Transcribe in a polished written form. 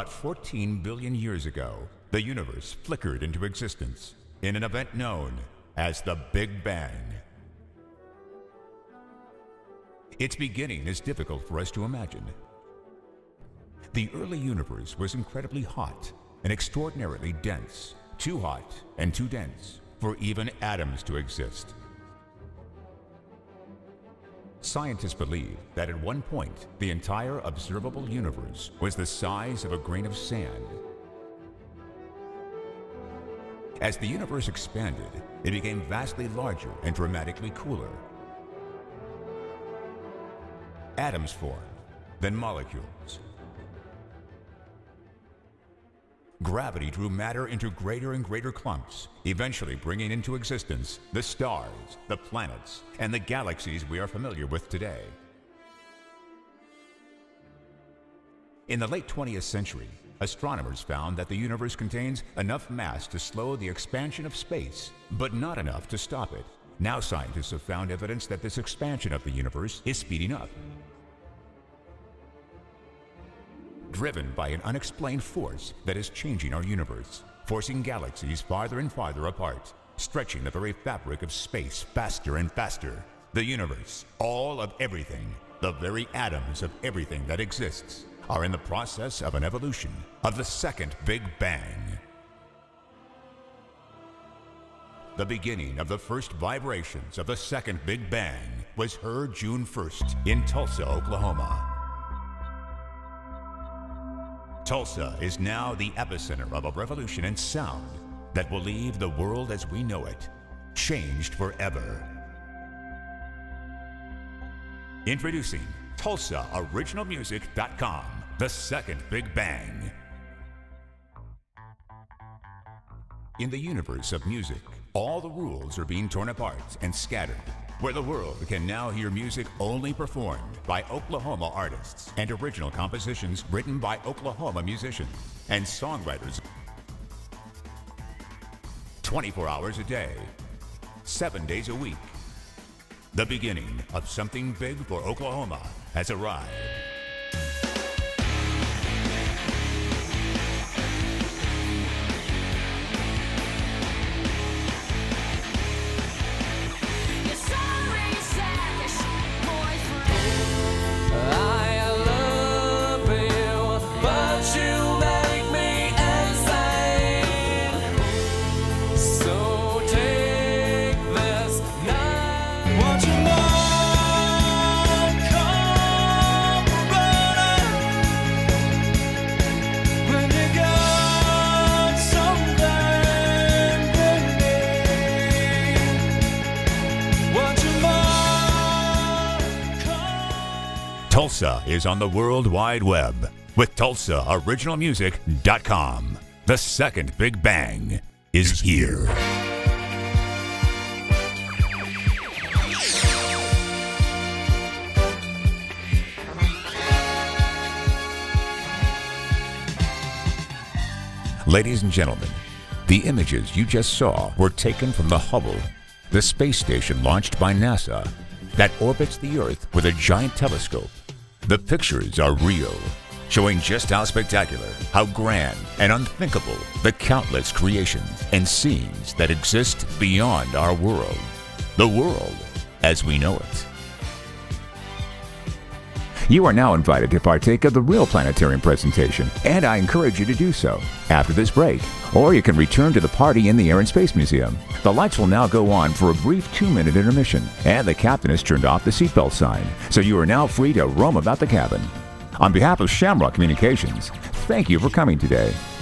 About 14 billion years ago, the universe flickered into existence in an event known as the Big Bang. Its beginning is difficult for us to imagine. The early universe was incredibly hot and extraordinarily dense, too hot and too dense for even atoms to exist. Scientists believe that at one point, the entire observable universe was the size of a grain of sand. As the universe expanded, it became vastly larger and dramatically cooler. Atoms formed, then molecules. Gravity drew matter into greater and greater clumps, eventually bringing into existence the stars, the planets, and the galaxies we are familiar with today. In the late 20th century, astronomers found that the universe contains enough mass to slow the expansion of space, but not enough to stop it. Now scientists have found evidence that this expansion of the universe is speeding up. Driven by an unexplained force that is changing our universe, forcing galaxies farther and farther apart, stretching the very fabric of space faster and faster. The universe, all of everything, the very atoms of everything that exists, are in the process of an evolution of the second Big Bang. The beginning of the first vibrations of the second Big Bang was heard June 1st in Tulsa, Oklahoma. Tulsa is now the epicenter of a revolution in sound that will leave the world as we know it changed forever. Introducing TulsaOriginalMusic.com, the second Big Bang. In the universe of music, all the rules are being torn apart and scattered, where the world can now hear music only performed by Oklahoma artists and original compositions written by Oklahoma musicians and songwriters. 24 hours a day, 7 days a week. The beginning of something big for Oklahoma has arrived. Tulsa is on the World Wide Web with TulsaOriginalMusic.com. The second Big Bang is here. Ladies and gentlemen, the images you just saw were taken from the Hubble, the space station launched by NASA that orbits the Earth with a giant telescope. The pictures are real, showing just how spectacular, how grand and unthinkable the countless creations and scenes that exist beyond our world. The world as we know it. You are now invited to partake of the real planetarium presentation, and I encourage you to do so after this break, or you can return to the party in the Air and Space Museum. The lights will now go on for a brief 2-minute intermission, and the captain has turned off the seatbelt sign, so you are now free to roam about the cabin. On behalf of Shamrock Communications, thank you for coming today.